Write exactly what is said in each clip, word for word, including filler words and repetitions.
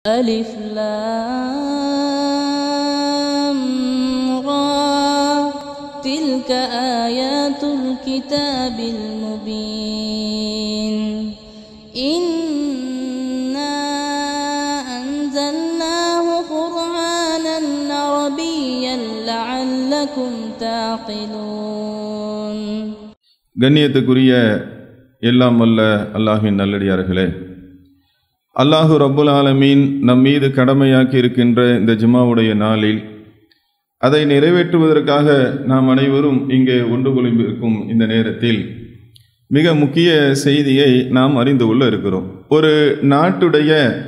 ألف لام را تلك آيات الكتاب المبين إنا أنزلناه قرآنا عربيا لعلكم تعقلون. கண்ணியத்துக்குரிய எல்லாம் வல்ல அல்லாஹ்வின் நல்லடியார்களே, அல்லாஹு ரப்புல் ஆலமீன் நம் மீது கடமையாக்கி இருக்கின்ற இந்த ஜும்மாவுடைய நாளில் அதை நிறைவேற்றுவதற்காக நாம் அனைவரும் இங்கே ஒன்று கொள்ளிருக்கும் இந்த நேரத்தில் மிக முக்கிய செய்தியை நாம் அறிந்து கொள்ள இருக்கிறோம். ஒரு நாட்டுடைய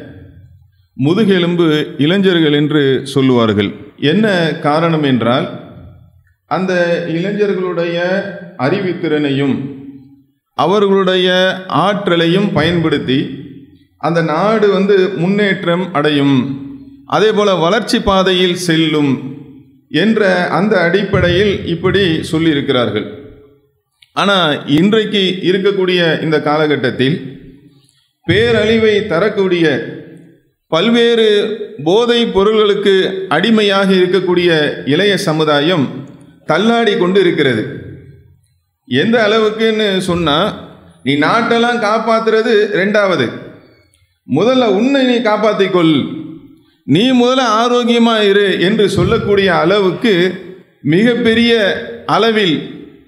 முதுகெலும்பு இளைஞர்கள் என்று சொல்லுவார்கள். என்ன காரணம் என்றால், அந்த இளைஞர்களுடைய அறிவுத்திறனையும் அவர்களுடைய ஆற்றலையும் பயன்படுத்தி அந்த நாடு வந்து முன்னேற்றம் அடையும், அதே போல வளர்ச்சி பாதையில் செல்லும் என்ற அந்த அடிப்படையில் இப்படி சொல்லியிருக்கிறார்கள். ஆனால் இன்றைக்கு இருக்கக்கூடிய இந்த காலகட்டத்தில் பேரழிவை தரக்கூடிய பல்வேறு போதைப் பொருள்களுக்கு அடிமையாக இருக்கக்கூடிய இளைய சமுதாயம் தள்ளாடி கொண்டு இருக்கிறது. எந்த அளவுக்குன்னு சொன்னால், நீ நாட்டெல்லாம் காப்பாற்றுறது ரெண்டாவது, முதல்ல உன்னை நீ காப்பாற்றிக்கொள், நீ முதல்ல ஆரோக்கியமாக இரு என்று சொல்லக்கூடிய அளவுக்கு மிகப்பெரிய அளவில்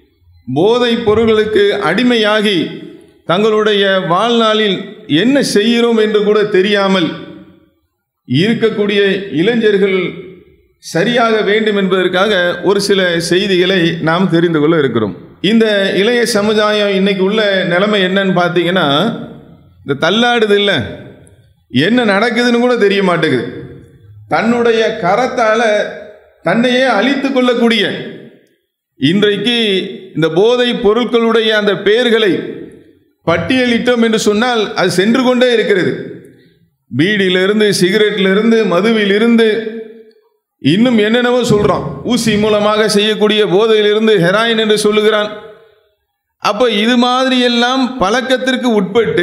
போதைப் பொருள்களுக்கு அடிமையாகி தங்களுடைய வாழ்நாளில் என்ன செய்கிறோம் என்று கூட தெரியாமல் இருக்கக்கூடிய இளைஞர்கள் சரியாக வேண்டும் என்பதற்காக ஒரு சில செய்திகளை நாம் தெரிந்து கொள்ள இருக்கிறோம். இந்த இளைய சமுதாயம் இன்னைக்கு உள்ள நிலைமை என்னன்னு பார்த்தீங்கன்னா, இந்த தள்ளாடுது இல்லை, என்ன நடக்குதுன்னு கூட தெரிய மாட்டேங்குது. தன்னுடைய கரத்தால் தன்னையே அழித்து கொள்ளக்கூடிய இன்றைக்கு இந்த போதை பொருட்களுடைய அந்த பெயர்களை பட்டியலிட்டோம் என்று சொன்னால் அது சென்று கொண்டே இருக்கிறது. பீடியிலிருந்து, சிகரெட்டிலிருந்து, மதுவிலிருந்து, இன்னும் என்னென்னவோ சொல்கிறான். ஊசி மூலமாக செய்யக்கூடிய போதையிலிருந்து ஹெராயின் என்று சொல்லுகிறான். அப்போ இது மாதிரி எல்லாம் பழக்கத்திற்கு உட்பட்டு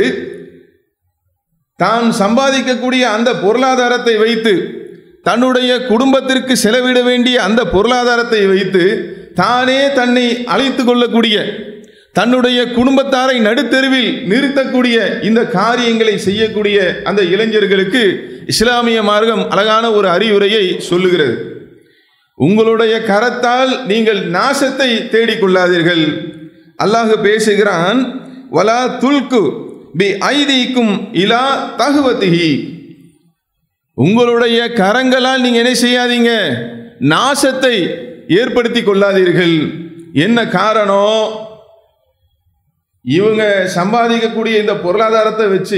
தான் சம்பாதிக்கக்கூடிய அந்த பொருளாதாரத்தை வைத்து, தன்னுடைய குடும்பத்திற்கு செலவிட வேண்டிய அந்த பொருளாதாரத்தை வைத்து தானே தன்னை அழைத்து கொள்ளக்கூடிய, தன்னுடைய குடும்பத்தாரை நடுத்தெருவில் நிறுத்தக்கூடிய இந்த காரியங்களை செய்யக்கூடிய அந்த இளைஞர்களுக்கு இஸ்லாமிய மார்க்கம் அழகான ஒரு அறிவுரையை சொல்லுகிறது. உங்களுடைய கரத்தால் நீங்கள் நாசத்தை தேடிக்கொள்ளாதீர்கள். அல்லாஹ் பேசுகிறான், வலா துல்கு பி ஐதீக்கும் இலா தஹ்வதிஹி. உங்களுடைய கரங்களால் நீங்க என்ன செய்யாதீங்க, நாசத்தை ஏற்படுத்தி கொள்ளாதீர்கள். என்ன காரணம்? இவங்க சம்பாதிக்கக்கூடிய இந்த பொருளாதாரத்தை வச்சு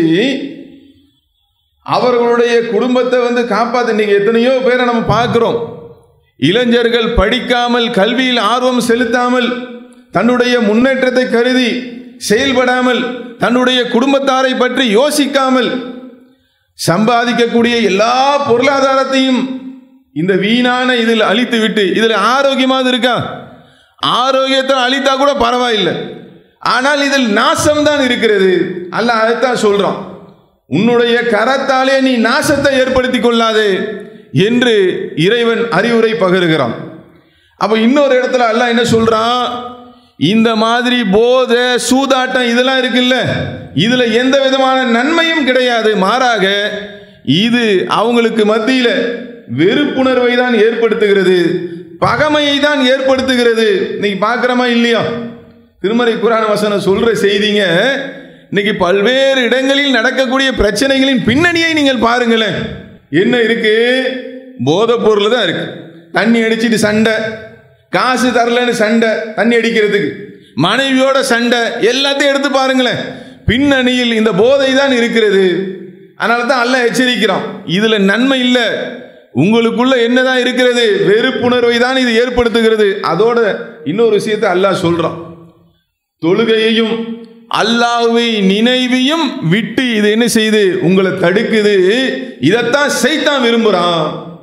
அவர்களுடைய குடும்பத்தை வந்து காப்பாற்ற நீங்க எத்தனையோ பேரை நம்ம பார்க்கிறோம். இளைஞர்கள் படிக்காமல், கல்வியில் ஆர்வம் செலுத்தாமல், தன்னுடைய முன்னேற்றத்தை கருதி செயல்படாமல், தன்னுடைய குடும்பத்தாரை பற்றி யோசிக்காமல் சம்பாதிக்கக்கூடிய எல்லா பொருளாதாரத்தையும் இந்த வீணான இதில் அழித்து விட்டு, இதில் ஆரோக்கியமாக இருக்கா? ஆரோக்கியத்தை அழித்தா கூட பரவாயில்லை, ஆனால் இதில் நாசம்தான் இருக்கிறது. அல்லாஹ் அதைத்தான் சொல்றான், உன்னுடைய கரத்தாலே நீ நாசத்தை ஏற்படுத்தி கொள்ளாதே என்று இறைவன் அறிவுரை பகருகிறான். அப்ப இன்னொரு இடத்துல அல்லாஹ் என்ன சொல்றான், இந்த மாதிரி போதை, சூதாட்டம் இதெல்லாம் இருக்குல்ல, இதுல எந்த விதமான நன்மையும் கிடையாது, மாறாக இது அவங்களுக்கு மத்தியில வெறுப்புணர்வை தான் ஏற்படுத்துகிறது, பகைமையை தான் ஏற்படுத்துகிறது. இன்னைக்கு பார்க்கிறோமா இல்லையா? திருமறை குர்ஆன் வசனம் சொல்ற செய்திங்க. இன்னைக்கு பல்வேறு இடங்களில் நடக்கக்கூடிய பிரச்சனைகளின் பின்னணியை நீங்கள் பாருங்களேன். என்ன இருக்கு? போதை பொருள் தான் இருக்கு. தண்ணி அடிச்சிட்டு சண்டை, காசு தரலன்னு சண்டை, தண்ணி அடிக்கிறதுக்கு மனைவியோட சண்டை, எல்லாத்தையும் எடுத்து பாருங்களேன். பின்னணியில் இந்த போதை தான் இருக்கிறது. அதனால தான் அல்லாஹ் எச்சரிக்கிறான், இதுல நன்மை இல்லை, உங்களுக்குள்ள என்னதான் இருக்கிறது? வெறுப்புணர்வை தான் இது ஏற்படுத்துகிறது. அதோட இன்னொரு விஷயத்தை அல்லாஹ் சொல்றான், தொழுகையையும் அல்லாஹ்வை நினைவையும் விட்டு இது என்ன செய்து உங்களை தடுக்குது. இதைத்தான் சைத்தான் விரும்புறான்.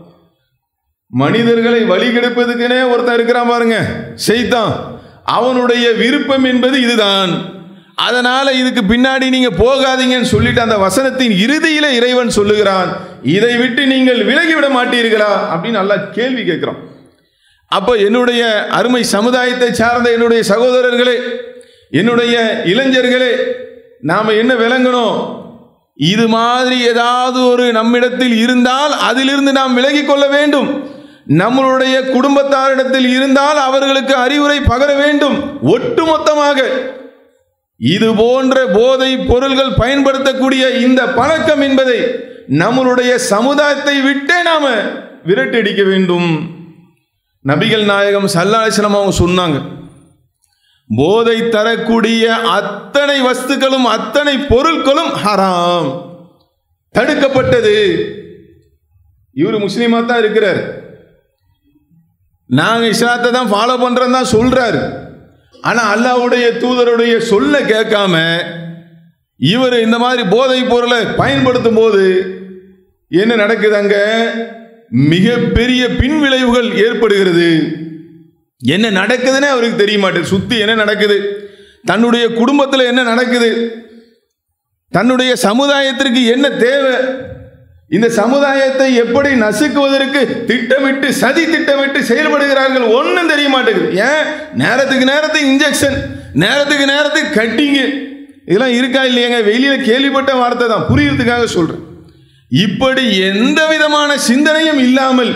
மனிதர்களை வழிகெடுப்பதுக்குனே ஒருத்தன் இருக்கிறான் பாருங்க, சைத்தான். அவனுடைய விருப்பம் என்பது இதுதான். அதனால இதுக்கு பின்னாடி நீங்க போகாதீங்கன்னு சொல்லிட்டு அந்த வசனத்தின் இறுதியில இறைவன் சொல்லுகிறான், இதை விட்டு நீங்கள் விலகிவிட மாட்டீர்களா அப்படின்னு நல்லா கேள்வி கேட்கிறோம். அப்போ என்னுடைய அருமை சமுதாயத்தை சார்ந்த என்னுடைய சகோதரர்களே, என்னுடைய இளைஞர்களே, நாம் என்ன விளங்கணும்? இது மாதிரி ஏதாவது ஒரு நம்மிடத்தில் இருந்தால் அதிலிருந்து நாம் விலகிக் கொள்ள வேண்டும். நம்மளுடைய குடும்பத்தாரிடத்தில் இருந்தால் அவர்களுக்கு அறிவுரை பகர வேண்டும். ஒட்டுமொத்தமாக இது போன்ற போதை பொருள்கள் பயன்படுத்தக்கூடிய இந்த பழக்கம் என்பதை நம்மளுடைய சமுதாயத்தை விட்டே நாம விரட்டடிக்க வேண்டும். நபிகள் நாயகம் ஸல்லல்லாஹு அலைஹி வஸல்லம் அவங்க சொன்னாங்க, போதை தரக்கூடிய அத்தனை வஸ்துக்களும் அத்தனை பொருட்களும் ஹராம், தடுக்கப்பட்டது. இவர் முஸ்லீமா தான் இருக்கிறார், நாங்கள் இஸ்லாத்தை தான் ஃபாலோ பண்றோம் தான் சொல்றாரு. ஆனால் அல்லாஹ்வுடைய தூதருடைய சொல்ல கேட்காம இவர் இந்த மாதிரி போதை பொருளை பயன்படுத்தும் போது என்ன நடக்குது? அங்க மிகப்பெரிய பின்விளைவுகள் ஏற்படுகிறது. என்ன நடக்குதுன்னு அவருக்கு தெரிய மாட்டேது. சுத்தி என்ன நடக்குது, தன்னுடைய குடும்பத்தில் என்ன நடக்குது, தன்னுடைய சமுதாயத்திற்கு என்ன தேவை, இந்த சமுதாயத்தை எப்படி நசுக்குவதற்கு திட்டமிட்டு சதி திட்டமிட்டு செயல்படுகிறார்கள் ஒன்றும் தெரிய மாட்டேங்குது. ஏன்? நேரத்துக்கு நேரத்துக்கு இன்ஜெக்ஷன், நேரத்துக்கு நேரத்துக்கு கட்டிங்கு, இதெல்லாம் இருக்கா இல்லையாங்க? வெளியில கேள்விப்பட்ட வார்த்தை தான், புரியறதுக்காக சொல்றேன். இப்படி எந்த விதமான சிந்தனையும் இல்லாமல்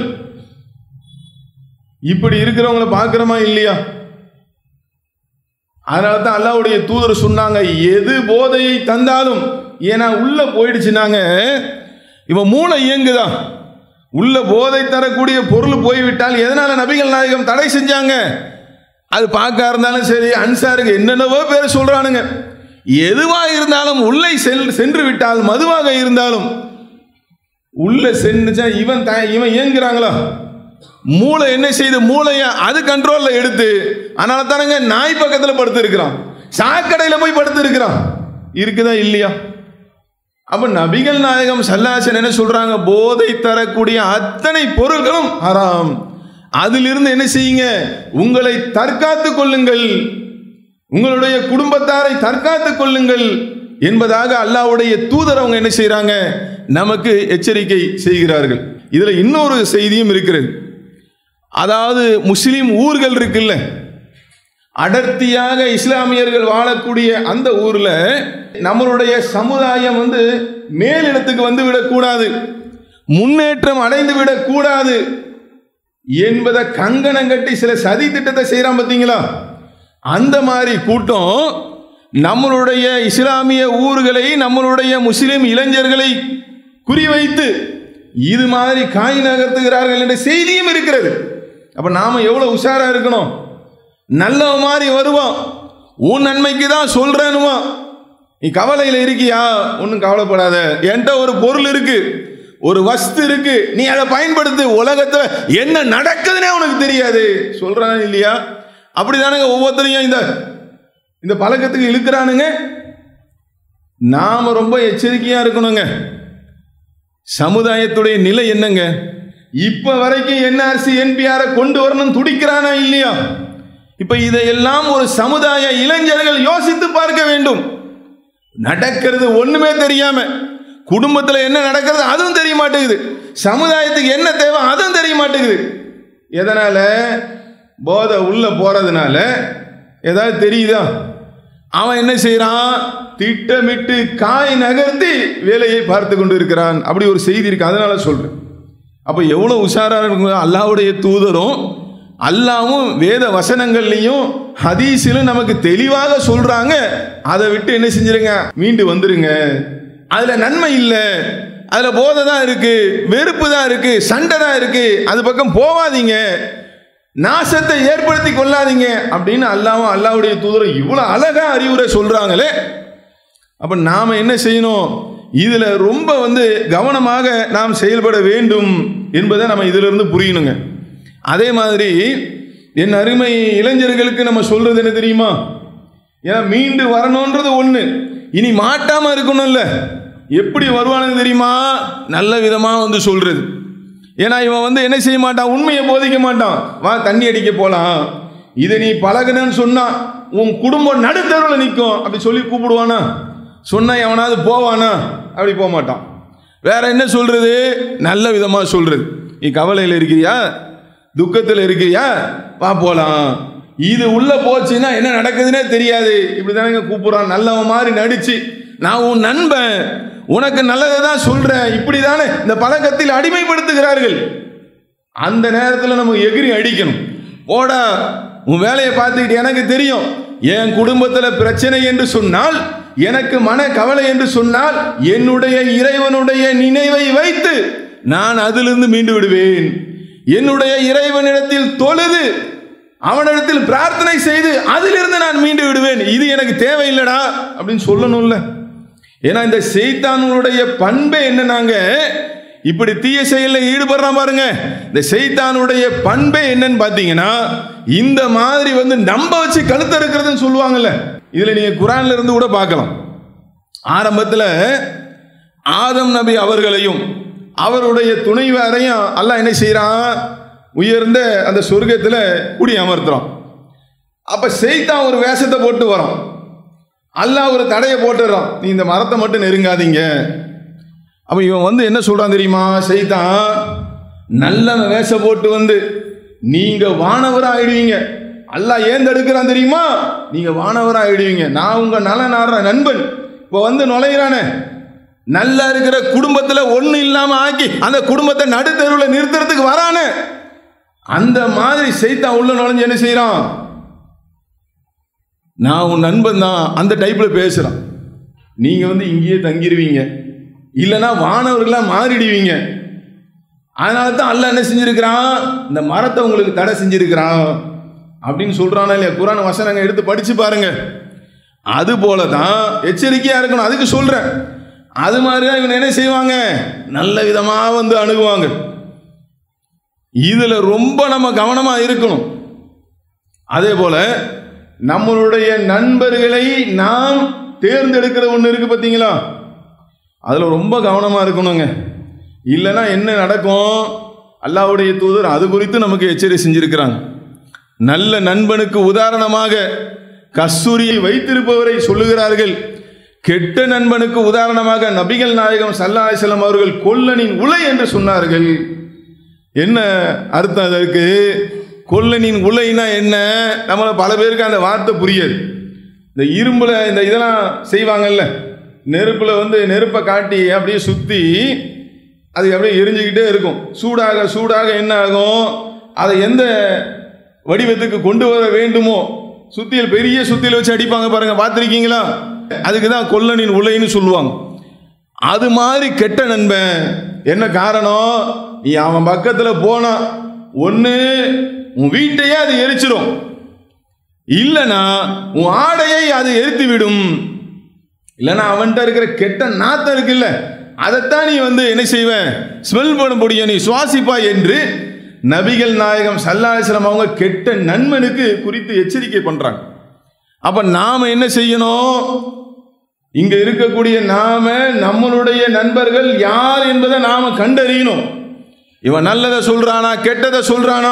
இப்படி இருக்கிறவங்களை பார்க்கிறோமா இல்லையா? அதனால தான் அல்லாஹ்வுடைய தூதர் சொன்னாங்க, எது போதையை தந்தாலும், ஏன்னா உள்ள போயிடுச்சுனாங்க இவன் மூளை இயங்குதான், உள்ள போதை தரக்கூடிய பொருள் போய்விட்டால் எதனால நபிகள் நாயகம் தடை செஞ்சாங்க? அது பார்க்க இருந்தாலும் சரி, அன்சாருக்கு என்னென்னவோ பேர் சொல்றானுங்க, எதுவாக இருந்தாலும் உள்ளே செல் சென்று விட்டால், மதுவாக இருந்தாலும் உள்ள சென்றுச்சா இவன் த இவன் இயங்குறாங்களா, மூளை என்ன செய்து மூளையை அது கண்ட்ரோல்ல எடுத்து, அதனால தானங்க நாய் பக்கத்தில் படுத்து இருக்கிறான், சாக்கடையில் போய் படுத்து இருக்கிறான், இருக்குதா இல்லையா? அப்ப நபிகள் நாயகம் ஸல்லல்லாஹு அலைஹி வஸல்லம் என்ன சொல்றாங்க? போதை தரக்கூடிய அத்தனை பொருட்களும் ஹராம், அதிலிருந்து என்ன செய்யுங்க? உங்களை தற்காத்துக் கொள்ளுங்கள், உங்களுடைய குடும்பத்தாரை தற்காத்துக் கொள்ளுங்கள் என்பதாக அல்லாஹ்வுடைய தூதர் அவங்க என்ன செய்யறாங்க? நமக்கு எச்சரிக்கை செய்கிறார்கள். இதுல இன்னொரு செய்தியும் இருக்கிறது. அதாவது முஸ்லிம் ஊர்கள் இருக்குல்ல, அடர்த்தியாக இஸ்லாமியர்கள் வாழக்கூடிய அந்த ஊர்ல நம்மளுடைய சமுதாயம் வந்து மேலிடத்துக்கு வந்து விடக்கூடாது, முன்னேற்றம் அடைந்து விடக்கூடாது என்பதை கங்கணம் கட்டி சில சதி திட்டத்தை செய்யறான் பார்த்தீங்களா? அந்த மாதிரி கூட்டம் நம்மளுடைய இஸ்லாமிய ஊர்களை, நம்மளுடைய முஸ்லிம் இளைஞர்களை குறிவைத்து இது மாதிரி காய் நகர்த்துகிறார்கள் என்ற செய்தியும் இருக்கிறது. அப்ப நாம எவ்வளவு உஷாரா இருக்கணும்? நல்ல மாதிரி வருவான், உன் நன்மைக்கு தான் சொல்றேனுமா, நீ கவலையில் இருக்கியா? ஒன்றும் கவலைப்படாத, என்கிட்ட ஒரு பொருள் இருக்கு, ஒரு வஸ்து இருக்கு, நீ அதை பயன்படுத்து, உலகத்தில் என்ன நடக்குதுன்னே உனக்கு தெரியாது சொல்றானு இல்லையா? அப்படிதானுங்க ஒவ்வொருத்தரையும் இந்த இந்த பழக்கத்துக்கு இழுக்கிறானுங்க. நாம ரொம்ப எச்சரிக்கையா இருக்கணுங்க. சமுதாயத்துடைய நிலை என்னங்க? இப்ப வரைக்கும் என்ஆர்சி என்பிஆரை கொண்டு வரணும் துடிக்கிறானா இல்லையா? இப்ப இதையெல்லாம் ஒரு சமுதாய இளைஞர்கள் யோசித்து பார்க்க வேண்டும். நடக்கிறது ஒண்ணுமே தெரியாம, குடும்பத்தில் என்ன நடக்கிறது அதுவும் தெரிய மாட்டேங்குது, சமுதாயத்துக்கு என்ன தேவை அதுவும் தெரிய மாட்டேங்குது. எதனால? போதை உள்ள போறதுனால. ஏதாவது தெரியுதா? அவன் என்ன செய்யறான்? திட்டமிட்டு காய் நகர்த்தி வேலையை பார்த்து கொண்டு இருக்கிறான். அப்படி ஒரு செய்தி இருக்கு, அதனால சொல்றேன். அப்ப எவ்வளவு உஷாரா இருக்கு. அல்லாஹ்வுடைய தூதரும் அல்லாஹ்வும் வேத வசனங்கள்லையும் ஹதீஸிலும் நமக்கு தெளிவாக சொல்றாங்க, அதை விட்டு என்ன செஞ்சிருங்க? மீண்டு வந்துருங்க. அதுல நன்மை இல்லை, அதுல போதை தான் இருக்கு, வெறுப்பு தான் இருக்கு, சண்டை தான் இருக்கு, அது பக்கம் போவாதீங்க, நாசத்தை ஏற்படுத்தி கொள்ளாதீங்க அப்படின்னு அல்லாஹ்வும் அல்லாஹ்வுடைய தூதரும் இவ்வளவு அழகா அறிவுரை சொல்றாங்களே. அப்ப நாம என்ன செய்யணும்? இதுல ரொம்ப வந்து கவனமாக நாம் செயல்பட வேண்டும் என்பதை நம்ம இதுல இருந்து புரியணுங்க. அதே மாதிரி என் அருமை இளைஞர்களுக்கு நம்ம சொல்றது என்ன தெரியுமா? ஏன்னா மீண்டு வரணும்ன்றது ஒண்ணு, இனி மாட்டாம இருக்கணும்ல. எப்படி வருவானு தெரியுமா? நல்ல விதமா வந்து சொல்றது. ஏன்னா இவன் வந்து என்ன செய்ய மாட்டான்? உண்மையை போதிக்க மாட்டான். வா தண்ணி அடிக்க போலாம், இதை நீ பழகுனன்னு சொன்னா உன் குடும்பம் நடுத்தருவில் நிற்கும் அப்படி சொல்லி கூப்பிடுவானா? சொன்னா எவனாவது போவானா? அப்படி போக மாட்டான். வேற என்ன சொல்றது? நல்ல விதமா சொல்றது. நீ கவலையில் இருக்கிறியா, துக்கத்தில் இருக்கிறியா, வா போலாம். இது உள்ள போச்சுன்னா என்ன நடக்குதுன்னே தெரியாது. இப்படிதானங்க கூப்பிடுறான். நல்லவன் மாதிரி நடிச்சு, நான் உன் நண்பன், உனக்கு நல்லதை தான் சொல்றேன், இப்படிதானே இந்த பழக்கத்தில் அடிமைப்படுத்துகிறார்கள். அந்த நேரத்தில் நம்ம எகிரி அடிக்கணும். போடா, உன் வேலையை பார்த்துக்கிட்டு, எனக்கு தெரியும் என் குடும்பத்தில் பிரச்சனை என்று சொன்னால், எனக்கு மன கவலை என்று சொன்னால், என்னுடைய இறைவனுடைய நினைவை வைத்து நான் அதிலிருந்து மீண்டு விடுவேன். என்னுடைய இறைவனிடத்தில் தொழுது, அவனிடத்தில் பிரார்த்தனை செய்து அதிலிருந்து நான் மீண்டு விடுவேன். இது எனக்கு தேவையில்லடா அப்படின்னு சொல்லணும்ல. ஏன்னா இந்த சைத்தானுடைய பண்பே என்னன்னாங்க, இப்படி தீய செயலில் ஈடுபடுறான் பாருங்க. இந்த சைத்தானுடைய பண்பே என்னன்னு பார்த்தீங்கன்னா, இந்த மாதிரி வந்து நம்ப வச்சு கழுத்த இருக்கிறதுன்னு சொல்லுவாங்கல்ல. இதுல நீங்க குர்ஆன்ல இருந்து கூட பார்க்கலாம். ஆரம்பத்தில் ஆதம் நபி அவர்களையும் அவருடைய துணைவரையும் அல்லாஹ் என்ன செய்யறான், உயர்ந்த அந்த சொர்க்கத்தில் குடி அமர்த்துறான். அப்ப சைத்தான் ஒரு வேஷத்தை போட்டு வரோம். அல்லாஹ் ஒரு தடையை போட்டுறான், நீ இந்த மரத்தை மட்டும் நெருங்காதீங்க. அப்ப இவன் வந்து என்ன சொல்றான் தெரியுமா? சைத்தான் நல்ல வேஷம் போட்டு வந்து, நீங்க வானவரா ஆயிடுவீங்க. அல்லாஹ் ஏன் தடுக்கிறான் தெரியுமா? நீங்க வானவரா ஆயிடுவீங்க, நான் உங்க நல நாடுற நண்பன். இப்போ வந்து நுழையிறானே, நல்லா இருக்கிற குடும்பத்தில் ஒண்ணு இல்லாம ஆக்கி அந்த குடும்பத்தை நடுத்தருவில் நிறுத்துறதுக்கு வரானே, அந்த மாதிரி சைத்தான் உள்ள நுழைஞ்சு என்ன செய்யறான், நான் உன் நண்பன் தான் அந்த டைப்ல பேசுறான். நீங்க வந்து இங்கேயே தங்கிடுவீங்க, இல்லைன்னா வானவர்களா மாறிடுவீங்க. அதனால தான் அல்லாஹ் என்ன செஞ்சிருக்கிறான், இந்த மரத்தை உங்களுக்கு தடை செஞ்சிருக்கிறான் அப்படின்னு சொல்றானா இல்லையா? குர்ஆன் வசனங்க எடுத்து படிச்சு பாருங்க. அது போல தான் எச்சரிக்கையா இருக்கணும், அதுக்கு சொல்றேன். அது மாதிரிதான் இவன் என்ன செய்வாங்க, நல்ல விதமா வந்து அணுகுவாங்க. இதுல ரொம்ப நம்ம கவனமா இருக்கணும். அதே போல நம்மளுடைய நண்பர்களை நாம் தேர்ந்தெடுக்கிற ஒன்று இருக்கு பார்த்தீங்களா, அதில் ரொம்ப கவனமாக இருக்கணுங்க. இல்லைன்னா என்ன நடக்கும், அல்லாஹ்வுடைய தூதர் அது குறித்து நமக்கு எச்சரிக்கை செஞ்சிருக்கிறாங்க. நல்ல நண்பனுக்கு உதாரணமாக கஸ்தூரியை வைத்திருப்பவரை சொல்லுகிறார்கள். கெட்ட நண்பனுக்கு உதாரணமாக நபிகள் நாயகம் ஸல்லல்லாஹு அலைஹி வஸல்லம் அவர்கள் கொல்லனின் உலை என்று சொன்னார்கள். என்ன அர்த்தம் அதற்கு? கொல்லனின் உலைனா என்ன? நம்மள பல பேருக்கு அந்த வார்த்தை புரியாது. இந்த இரும்புல இந்த இதெல்லாம் செய்வாங்கல்ல, நெருப்புல வந்து நெருப்பை காட்டி அப்படியே சுத்தி அது அப்படியே எரிஞ்சுக்கிட்டே இருக்கும். சூடாக சூடாக என்ன ஆகும், அதை எந்த வடிவத்துக்கு கொண்டு வர வேண்டுமோ சுத்தியல், பெரிய சுத்தியில் வச்சு அடிப்பாங்க பாருங்க, பார்த்துருக்கீங்களா? அதுக்கு தான் கொல்லனின் உலைன்னு சொல்லுவாங்க. அது மாதிரி கெட்ட நண்பன். என்ன காரணம், நீ அவன் பக்கத்தில் போனா ஒன்று உன் வீட்டையே அது எரிச்சிடும், இல்லைன்னா உன் ஆடையை அது எரித்து விடும், இல்லைன்னா அவன்கிட்ட இருக்கிற கெட்ட நாத்தம் இருக்குல்ல, அதைத்தான் நீ வந்து என்ன செய்வ, ஸ்மெல் பண்ண முடியும், நீ சுவாசிப்பாய் என்று நபிகள் நாயகம் ஸல்லல்லாஹு அலைஹி வஸல்லம் அவங்க கெட்ட நண்பனுக்கு குறித்து எச்சரிக்கை பண்றாங்க. அப்ப நாம என்ன செய்யணும், இங்க இருக்கக்கூடிய நாம நம்மளுடைய நண்பர்கள் யார் என்பதை நாம கண்டறியணும். இவன் நல்லதை சொல்றானா கெட்டதை சொல்றானா?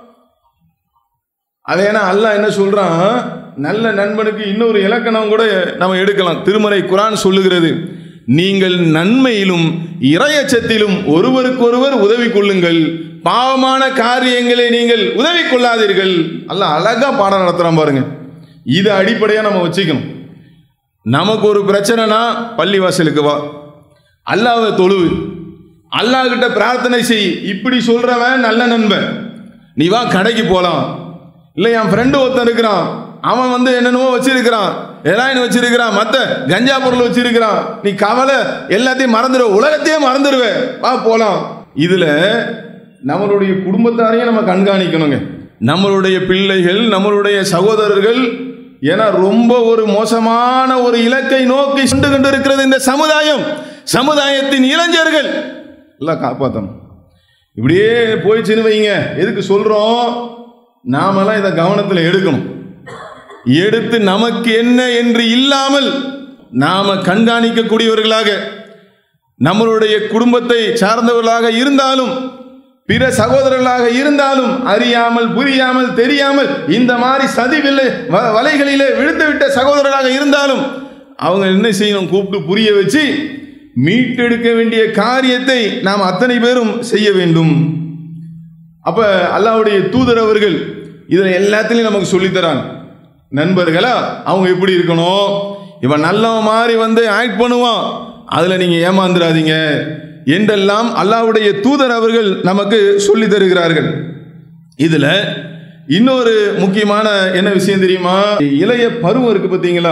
அதேனா அல்லாஹ் என்ன சொல்றான், நல்ல நண்பனுக்கு இன்னொரு இலக்கணம் கூட நம்ம எடுக்கலாம். திருமறை குர்ஆன் சொல்லுகிறது, நீங்கள் நன்மையிலும் இறையச்சத்திலும் ஒருவருக்கொருவர் உதவி கொள்ளுங்கள், பாவமான காரியங்களை நீங்கள் உதவி கொள்ளாதீர்கள். அல்லாஹ் அழகா பாடம் நடத்துறான் பாருங்க. இதை அடிப்படையாக நம்ம வச்சுக்கணும். நமக்கு ஒரு பிரச்சனைனா பள்ளிவாசலுக்கு வா, அல்லாஹ்வை தொழுவு, அல்லாஹ் கிட்ட பிரார்த்தனை செய். இப்படி சொல்றவன் நல்ல நண்பன். நீ வா கடைக்கு போலாம், இல்லை என் ஃப்ரெண்டு ஒருத்தன் இருக்கிறான், அவன் வந்து என்னென்னமோ வச்சிருக்கிறான், ஹெராயின் வச்சிருக்கிறான், மற்ற கஞ்சா பொருள் வச்சிருக்கிறான், நீ கவலை எல்லாத்தையும் மறந்துடுவ, உலகத்தையே மறந்துடுவே, வா போலாம். இதுல நம்மளுடைய குடும்பத்தாரையும் நம்ம கண்காணிக்கணுங்க. நம்மளுடைய பிள்ளைகள், நம்மளுடைய சகோதரர்கள், ஏன்னா ரொம்ப ஒரு மோசமான ஒரு இலக்கை நோக்கி சென்று கொண்டிருக்கிறது இந்த சமுதாயம். சமுதாயத்தின் இளைஞர்கள் எல்லாம் காப்பாற்றணும். இப்படியே போயிடுச்சுன்னு வைங்க. எதுக்கு சொல்றோம், நாமெல்லாம் இதை கவனத்தில் எடுக்கணும். எடுத்து நமக்கு என்ன என்று இல்லாமல் நாம கண்காணிக்கக்கூடியவர்களாக, நம்மளுடைய குடும்பத்தை சார்ந்தவர்களாக இருந்தாலும், பிற சகோதரர்களாக இருந்தாலும், அறியாமல் புரியாமல் தெரியாமல் இந்த மாதிரி சதி வலைகளிலே விழுந்துவிட்ட சகோதரர்களாக இருந்தாலும் அவங்க என்ன செய்யணும், கூப்பிட்டு புரிய வச்சு மீட்டெடுக்க வேண்டிய காரியத்தை நாம் அத்தனை பேரும் செய்ய வேண்டும். அப்ப அல்லாஹ்வுடைய தூதர் அவர்கள் இதில் எல்லாத்திலையும் நமக்கு சொல்லித்தராங்க. நண்பர்களா அவங்க எப்படி இருக்கணும், இவன் நல்லவன் மாதிரி வந்து ஆக்ட் பண்ணுவான், அதில் நீங்கள் ஏமாந்துடாதீங்க என்றெல்லாம் அல்லாஹ்வுடைய தூதர் அவர்கள் நமக்கு சொல்லி தருகிறார்கள். இதில் இன்னொரு முக்கியமான என்ன விஷயம் தெரியுமா, இளைய பருவம் இருக்கு பார்த்தீங்களா,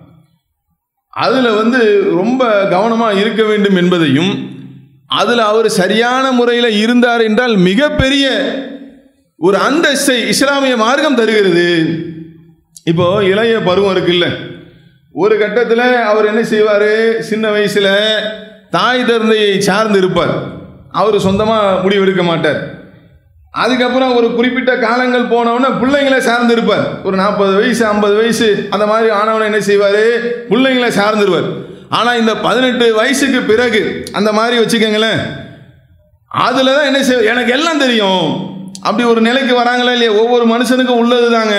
அதில் வந்து ரொம்ப கவனமாக இருக்க வேண்டும் என்பதையும், அதில் அவர் சரியான முறையில் இருந்தார் என்றால் மிகப்பெரிய ஒரு அந்தஸ்தை இஸ்லாமிய மார்க்கம் தருகிறது. இப்போ இளைய பருவம் இருக்குல்ல, ஒரு கட்டத்தில் அவர் என்ன செய்வார், சின்ன வயசில் தாய் தந்தையை சார்ந்து இருப்பார், அவர் சொந்தமாக முடிவெடுக்க மாட்டார். அதுக்கப்புறம் ஒரு குறிப்பிட்ட காலங்கள் போனவொன்னே பிள்ளைங்களை சார்ந்து இருப்பார். ஒரு நாற்பது வயசு ஐம்பது வயசு அந்த மாதிரி ஆனவனை என்ன செய்வார், பிள்ளைங்களை சார்ந்துருவார். ஆனால் இந்த பதினெட்டு வயசுக்கு பிறகு அந்த மாதிரி வச்சுக்கோங்களேன், அதில் தான் என்ன செய்ய எனக்கு எல்லாம் தெரியும் அப்படி ஒரு நிலைக்கு வராங்களா இல்லையா. ஒவ்வொரு மனுஷனுக்கும் உள்ளது தாங்க,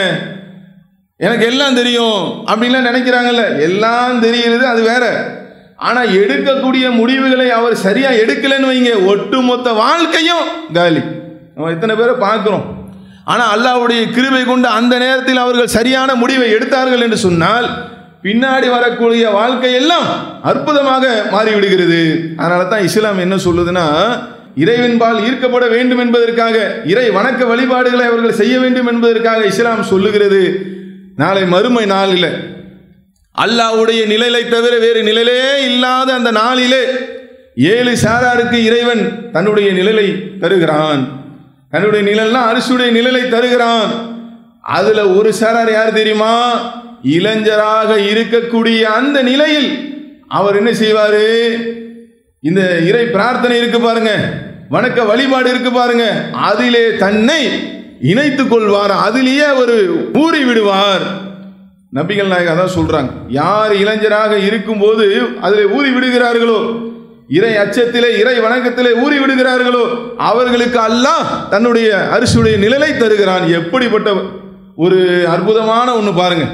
எனக்கு எல்லாம் தெரியும் அப்படின்லாம் நினைக்கிறாங்கல்ல. எல்லாம் தெரிகிறது அது வேற, ஆனால் எடுக்கக்கூடிய முடிவுகளை அவர் சரியாக எடுக்கலைன்னு வைங்க, ஒட்டுமொத்த வாழ்க்கையும் காலி. நம்ம இத்தனை பேரை பார்க்குறோம். ஆனால் அல்லாஹ்வுடைய கிருபை கொண்டு அந்த நேரத்தில் அவர்கள் சரியான முடிவை எடுத்தார்கள் என்று சொன்னால் பின்னாடி வரக்கூடிய வாழ்க்கையெல்லாம் அற்புதமாக மாறிவிடுகிறது. அதனால தான் இஸ்லாம் என்ன சொல்லுதுன்னா, இறைவன்பால் ஈர்க்கப்பட வேண்டும் என்பதற்காக, இறை வணக்க வழிபாடுகளை அவர்கள் செய்ய வேண்டும் என்பதற்காக இஸ்லாம் சொல்லுகிறது, நாளை மறுமை நாளில் அல்லாஹ்வுடைய நிழலை தவிர வேறு நிழலே இல்லாத அந்த நாளிலே ஏழு சாராருக்கு இறைவன் தன்னுடைய நிழலை தருகிறான். தன்னுடைய நிழல்னா அரிசியுடைய நிழலை தருகிறான். அதுல ஒரு சாரார் யார் தெரியுமா, இளைஞராக இருக்கக்கூடிய அந்த நிலையில் அவர் என்ன செய்வாரு, இந்த இறை பிரார்த்தனை இருக்கு பாருங்க, வணக்க வழிபாடு இருக்கு பாருங்க, அதிலே தன்னை இணைத்துக் கொள்வார், அதிலேயே அவர் ஊறி விடுவார். நபிகள் நாயகம் அதான் சொல்றாங்க, யார் இளைஞராக இருக்கும் போது அதிலே ஊறி விடுகிறார்களோ, இறை அச்சத்திலே இறை வணக்கத்திலே ஊறி விடுகிறார்களோ, அவர்களுக்கு அல்லாஹ் தன்னுடைய அரிசியுடைய நிழலை தருகிறான். எப்படிப்பட்ட ஒரு அற்புதமான ஒன்று பாருங்க.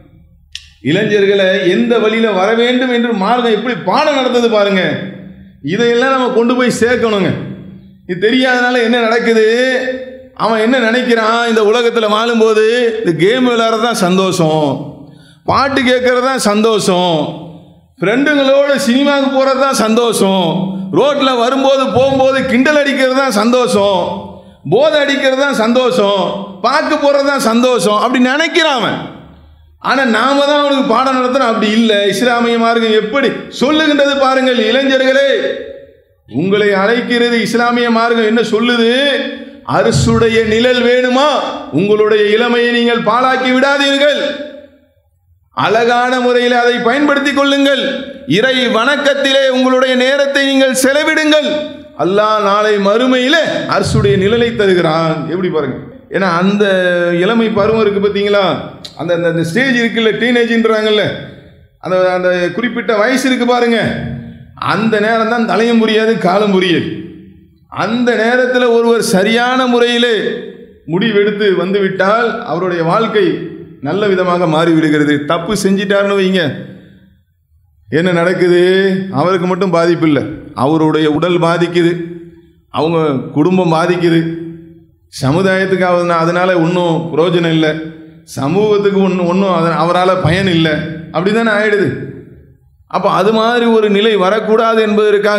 இளைஞர்களை எந்த வழியில வர வேண்டும் என்று மார்க்கம் எப்படி பாடம் நடந்தது பாருங்க. இதையெல்லாம் நம்ம கொண்டு போய் சேர்க்கணுங்க. இது தெரியாதனால என்ன நடக்குது, அவன் என்ன நினைக்கிறான், இந்த உலகத்தில் வாழும்போது இந்த கேம் விளையாடுறது தான் சந்தோஷம், பாட்டு கேட்கறது தான் சந்தோஷம், ஃப்ரெண்டுங்களோடு சினிமாவுக்கு போகிறது தான் சந்தோஷம், ரோட்டில் வரும்போது போகும்போது கிண்டல் அடிக்கிறது தான் சந்தோஷம், போதை அடிக்கிறது தான் சந்தோஷம், பார்க்க போகிறது தான் சந்தோஷம் அப்படி நினைக்கிறான். ஆனால் நாம தான் அவனுக்கு பாடம் நடத்துகிறோம். அப்படி இல்லை. இஸ்லாமிய மார்க்கம் எப்படி சொல்லுகின்றது பாருங்கள். இளைஞர்களே, உங்களை அழைக்கிறது இஸ்லாமிய மார்க்கம் என்ன சொல்லுது, அரசுடைய நிழல் வேணுமா, உங்களுடைய இளமையை நீங்கள் பாழாக்கி விடாதீர்கள், அழகான முறையில் அதை பயன்படுத்திக் கொள்ளுங்கள், இறை வணக்கத்திலே உங்களுடைய நேரத்தை நீங்கள் செலவிடுங்கள், அல்லாஹ் நாளை மறுமையிலே அரசுடைய நிழலை தருகிறான். எப்படி பாருங்க. ஏன்னா அந்த இளமை பருவம் இருக்கு பார்த்தீங்களா, அந்த அந்த ஸ்டேஜ் இருக்குல்ல, டீனேஜ்ன்றாங்கல்ல, அந்த அந்த குறிப்பிட்ட வயசு இருக்கு பாருங்க, அந்த நேரம் தான் தலையும் புரியாது காலம் புரியாது. அந்த நேரத்தில் ஒருவர் சரியான முறையிலே முடிவெடுத்து வந்துவிட்டால் அவருடைய வாழ்க்கை நல்ல விதமாக மாறிவிடுகிறது. தப்பு செஞ்சிட்டாருன்னு வைங்க, என்ன நடக்குது, அவருக்கு மட்டும் பாதிப்பு இல்லை, அவருடைய உடல் பாதிக்குது, அவங்க குடும்பம் பாதிக்குது, சமுதாயத்துக்கு அவர் அதனால ஒன்றும் பிரயோஜனம் இல்லை, சமூகத்துக்கு ஒன்றும் ஒன்றும் அவரால் பயன் இல்லை, அப்படி தானே ஆயிடுது. அப்போ அது மாதிரி ஒரு நிலை வரக்கூடாது என்பதற்காக,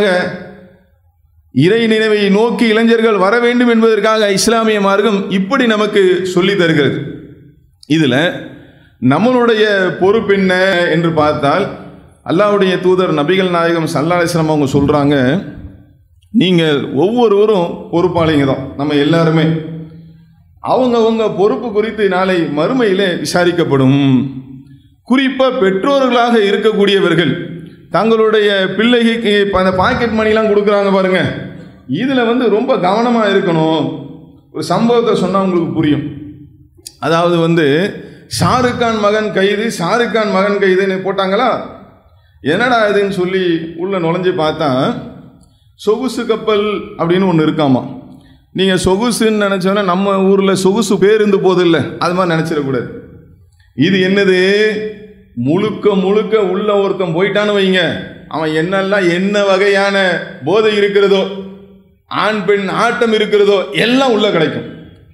இறை நினைவை நோக்கி இளைஞர்கள் வர வேண்டும் என்பதற்காக இஸ்லாமிய மார்க்கம் இப்படி நமக்கு சொல்லி தருகிறது. இதில் நம்மளுடைய பொறுப்பு என்ன என்று பார்த்தால், அல்லாஹ்வுடைய தூதர் நபிகள் நாயகம் ஸல்லல்லாஹு அலைஹி வஸல்லம் அவங்க சொல்கிறாங்க, நீங்கள் ஒவ்வொருவரும் பொறுப்பாளிங்க தான், நம்ம எல்லாருமே அவங்கவுங்க பொறுப்பு குறித்து நாளை மறுமையிலே விசாரிக்கப்படும். குறிப்பாக பெற்றோர்களாக இருக்கக்கூடியவர்கள் தங்களுடைய பிள்ளைக்கு அந்த பாக்கெட் மணிலாம் கொடுக்குறாங்க பாருங்க, இதில் வந்து ரொம்ப கவனமாக இருக்கணும். ஒரு சம்பவத்தை சொன்னால் உங்களுக்கு புரியும். அதாவது வந்து ஷாருக் கான் மகன் கைது, ஷாருக் கான் மகன் கைதுன்னு போட்டாங்களா, என்னடா இதுன்னு சொல்லி உள்ள நுழைஞ்சு பார்த்தா சொகுசு கப்பல் அப்படின்னு ஒன்று இருக்காமா. நீங்கள் சொகுசுன்னு நினச்சோன்னா நம்ம ஊரில் சொகுசு பேருந்து போது இல்லை, அது மாதிரி நினச்சிடக்கூடாது. இது என்னது, முழுக்க முழுக்க உள்ள ஒருத்தன் போயிட்டான்னு வைங்க, அவன் என்னெல்லாம் என்ன வகையான போதை இருக்கிறதோ, ஆண் பெண் ஆட்டம் இருக்கிறதோ எல்லாம் உள்ள கிடைக்கும்.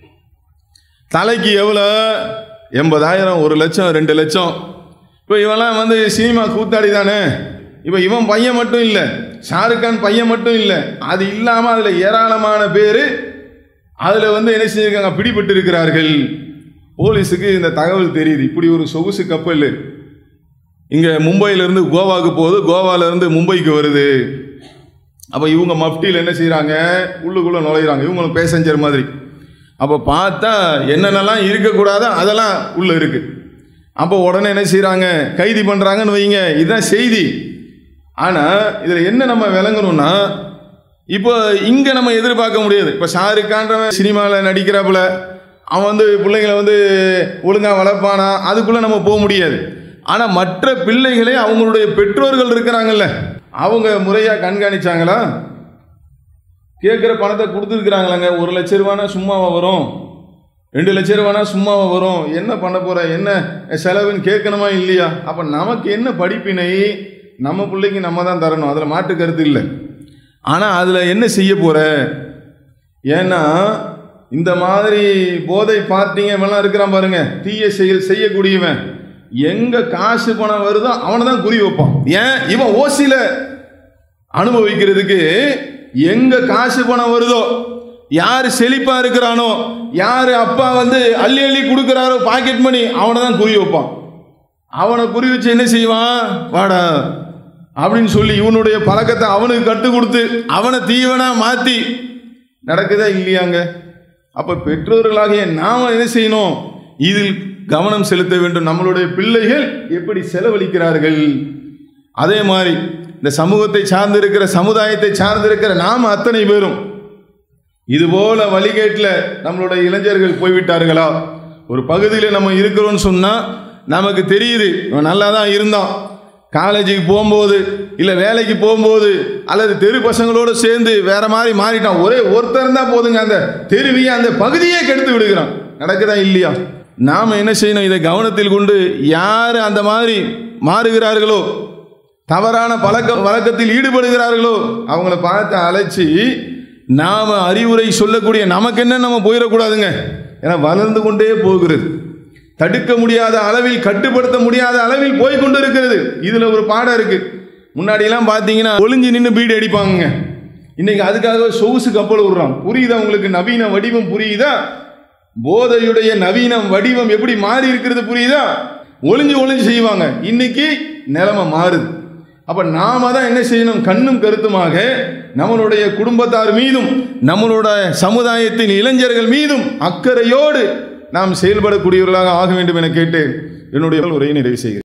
தலைக்கு எவ்வளோ? எண்பதாயிரம், ஒரு லட்சம், ரெண்டு லட்சம். இப்போ இவெல்லாம் வந்து சினிமா கூத்தாடி தானே. இப்போ இவன் பையன் மட்டும் இல்லை, ஷாருக் கான் பையன் மட்டும் இல்லை, அது இல்லாமல் அதில் ஏராளமான பேர் அதில் வந்து என்ன செஞ்சிருக்காங்க, பிடிபட்டு இருக்கிறார்கள். போலீஸுக்கு இந்த தகவல் தெரியுது, இப்படி ஒரு சொகுசு கப்பல் இங்கே மும்பையிலேருந்து கோவாவுக்கு போகுது, கோவாவிலேருந்து மும்பைக்கு வருது. அப்போ இவங்க மஃப்டியில் என்ன செய்கிறாங்க, உள்ளுக்குள்ளே நுழையிறாங்க, இவங்களும் பேசஞ்சர் மாதிரி. அப்போ பார்த்தா என்னென்னலாம் இருக்கக்கூடாதோ அதெல்லாம் உள்ளே இருக்குது. அப்போ உடனே என்ன செய்கிறாங்க, கைது பண்ணுறாங்கன்னு வைங்க. இதுதான் செய்தி. ஆனால் இதில் என்ன நம்ம விளங்கணும்னா, இப்போ இங்கே நம்ம எதிர்பார்க்க முடியாது. இப்போ ஷாருக் கான் சினிமாவில் நடிக்கிறாப்புல, அவன் வந்து பிள்ளைங்களை வந்து ஒழுங்காக வளர்ப்பானா, அதுக்குள்ளே நம்ம போக முடியாது. ஆனால் மற்ற பிள்ளைகளே அவங்களுடைய பெற்றோர்கள் இருக்கிறாங்கல்ல, அவங்க முறையாக கண்காணிச்சாங்களா? கேட்குற பணத்தை கொடுத்துருக்குறாங்களாங்க? ஒரு லட்ச ரூபானா சும்மாவா வரும்? ரெண்டு லட்ச ரூபானா சும்மாவா வரும்? என்ன பண்ண போகிற, என்ன செலவுன்னு கேட்கணுமா இல்லையா? அப்போ நமக்கு என்ன படிப்பினை, நம்ம பிள்ளைக்கு நம்ம தான் தரணும், அதில் மாற்று கருத்து இல்லை. ஆனால் அதில் என்ன செய்ய போகிற? ஏன்னா இந்த மாதிரி போதை பார்ட்டிங்க இவெல்லாம் இருக்கிறான் பாருங்க, தீய செயல் செய்யக்கூடியவன், எங்கே காசு பணம் வருதோ அவனை தான் குறி வைப்பான். ஏன்? இவன் ஓசியில் அனுபவிக்கிறதுக்கு எங்கே காசு பணம் வருதோ, யார் செழிப்பாக இருக்கிறானோ, யார் அப்பா வந்து அள்ளி அள்ளி கொடுக்குறாரோ பாக்கெட் மணி, அவனை தான் குறி வைப்பான். அவனை குறி வச்சு என்ன செய்வான், வாடா அப்படின்னு சொல்லி இவனுடைய பழக்கத்தை அவனுக்கு கற்றுக் கொடுத்து அவனை தீவனாக மாற்றி நடக்குதா இல்லையாங்க? அப்போ பெற்றோர்களாகிய நாம் என்ன செய்யணும், இதில் கவனம் செலுத்த வேண்டும். நம்மளுடைய பிள்ளைகள் எப்படி செலவழிக்கிறார்கள், அதே மாதிரி இந்த சமூகத்தை சார்ந்திருக்கிற, சமுதாயத்தை சார்ந்திருக்கிற நாம் அத்தனை பேரும் இதுபோல வழிகேட்டில் நம்மளுடைய இளைஞர்கள் போய்விட்டார்களா? ஒரு பகுதியில் நம்ம இருக்கிறோன்னு சொன்னால் நமக்கு தெரியுது, இவன் நல்லா தான் இருந்தான், காலேஜுக்கு போகும்போது இல்லை வேலைக்கு போகும்போது அல்லது தெரு பசங்களோடு சேர்ந்து வேற மாதிரி மாறிட்டான். ஒரே ஒருத்தர் தான் போதுங்க, அந்த தெருவியை அந்த பகுதியே கெடுத்து விடுகிறான். நடக்குதா இல்லையா? நாம் என்ன செய்யணும், இதை கவனத்தில் கொண்டு யார் அந்த மாதிரி மாறுகிறார்களோ, தவறான பழக்க வழக்கத்தில் ஈடுபடுகிறார்களோ அவங்கள பார்த்து அழைச்சி நாம் அறிவுரை சொல்லக்கூடிய, நமக்கு என்ன நம்ம போயிடக்கூடாதுங்க. ஏன்னா வளர்ந்து கொண்டே போகிறது, தடுக்க முடியாத அளவில், கட்டுப்படுத்த முடியாத அளவில் போய்கொண்டு இருக்கிறது. இதில் ஒரு பாடம் இருக்குது. முன்னாடியெல்லாம் பார்த்தீங்கன்னா ஒளிஞ்சு நின்று பீடு அடிப்பாங்க, இன்னைக்கு அதுக்காக சொகுசு கப்பல் விடுறான். புரியுதா உங்களுக்கு? நவீன வடிவம் புரியுதா? போதையுடைய நவீன வடிவம் எப்படி மாறி இருக்கிறது புரியுதா? ஒளிஞ்சு ஒளிஞ்சு செய்வாங்க. இன்னைக்கு நிலைமை மாறுது. அப்ப நாம தான் என்ன செய்யணும், கண்ணும் கருத்துமாக நம்மளுடைய குடும்பத்தார் மீதும் நம்மளோட சமுதாயத்தின் இளைஞர்கள் மீதும் அக்கறையோடு நாம் செயல்படக்கூடியவர்களாக ஆக வேண்டும் என கேட்டு என்னுடைய உரையை நிறைவு செய்கிறேன்.